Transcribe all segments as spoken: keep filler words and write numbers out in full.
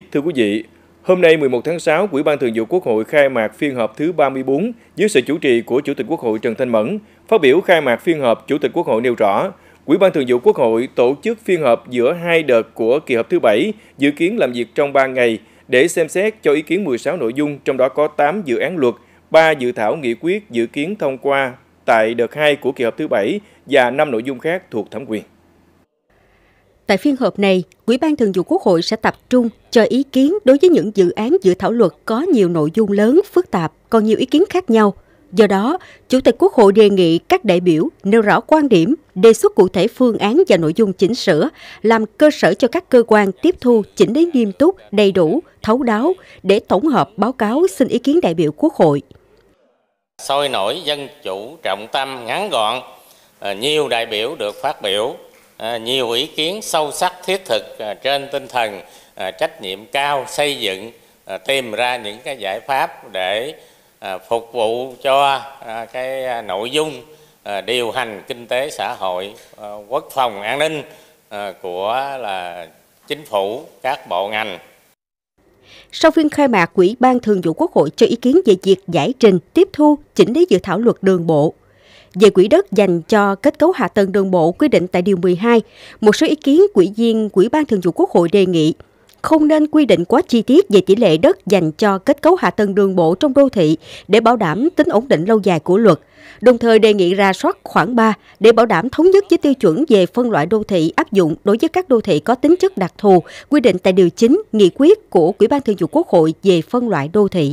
thưa quý vị, hôm nay mười một tháng sáu, Ủy ban Thường vụ Quốc hội khai mạc phiên họp thứ ba mươi tư dưới sự chủ trì của Chủ tịch Quốc hội Trần Thanh Mẫn. Phát biểu khai mạc phiên họp, Chủ tịch Quốc hội nêu rõ, Ủy ban Thường vụ Quốc hội tổ chức phiên họp giữa hai đợt của kỳ họp thứ bảy, dự kiến làm việc trong ba ngày để xem xét cho ý kiến mười sáu nội dung, trong đó có tám dự án luật, ba dự thảo nghị quyết dự kiến thông qua tại đợt hai của kỳ họp thứ bảy và năm nội dung khác thuộc thẩm quyền. Tại phiên họp này, Ủy ban Thường vụ Quốc hội sẽ tập trung cho ý kiến đối với những dự án dự thảo luật có nhiều nội dung lớn, phức tạp, còn nhiều ý kiến khác nhau. Do đó, Chủ tịch Quốc hội đề nghị các đại biểu nêu rõ quan điểm, đề xuất cụ thể phương án và nội dung chỉnh sửa, làm cơ sở cho các cơ quan tiếp thu chỉnh lý nghiêm túc, đầy đủ, thấu đáo để tổng hợp báo cáo xin ý kiến đại biểu Quốc hội. Sôi nổi, dân chủ, trọng tâm, ngắn gọn, nhiều đại biểu được phát biểu, nhiều ý kiến sâu sắc thiết thực trên tinh thần trách nhiệm cao, xây dựng, tìm ra những cái giải pháp để phục vụ cho cái nội dung điều hành kinh tế xã hội, quốc phòng an ninh của là chính phủ, các bộ ngành. Sau phiên khai mạc, Ủy ban Thường vụ Quốc hội cho ý kiến về việc giải trình, tiếp thu, chỉnh lý dự thảo luật đường bộ. Về quỹ đất dành cho kết cấu hạ tầng đường bộ quy định tại điều mười hai, một số ý kiến ủy viên Ủy ban Thường vụ Quốc hội đề nghị không nên quy định quá chi tiết về tỷ lệ đất dành cho kết cấu hạ tầng đường bộ trong đô thị để bảo đảm tính ổn định lâu dài của luật. Đồng thời đề nghị rà soát khoản ba để bảo đảm thống nhất với tiêu chuẩn về phân loại đô thị áp dụng đối với các đô thị có tính chất đặc thù quy định tại điều chín nghị quyết của Ủy ban Thường vụ Quốc hội về phân loại đô thị.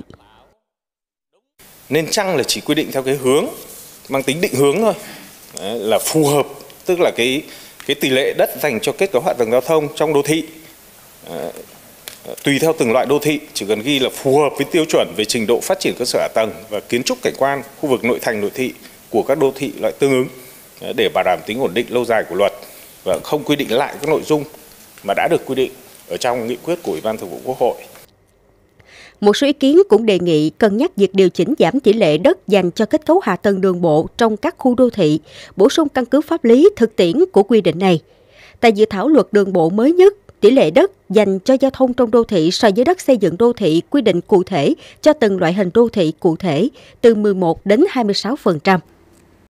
Nên chăng là chỉ quy định theo cái hướng mang tính định hướng thôi, đấy, là phù hợp, tức là cái cái tỷ lệ đất dành cho kết cấu hạ tầng giao thông trong đô thị, đấy, tùy theo từng loại đô thị, chỉ cần ghi là phù hợp với tiêu chuẩn về trình độ phát triển cơ sở hạ tầng và kiến trúc cảnh quan khu vực nội thành nội thị của các đô thị loại tương ứng, đấy, để bảo đảm tính ổn định lâu dài của luật và không quy định lại các nội dung mà đã được quy định ở trong nghị quyết của Ủy ban Thường vụ Quốc hội. Một số ý kiến cũng đề nghị cân nhắc việc điều chỉnh giảm tỷ lệ đất dành cho kết cấu hạ tầng đường bộ trong các khu đô thị, bổ sung căn cứ pháp lý thực tiễn của quy định này. Tại dự thảo luật đường bộ mới nhất, tỷ lệ đất dành cho giao thông trong đô thị so với đất xây dựng đô thị quy định cụ thể cho từng loại hình đô thị cụ thể từ mười một đến hai mươi sáu phần trăm.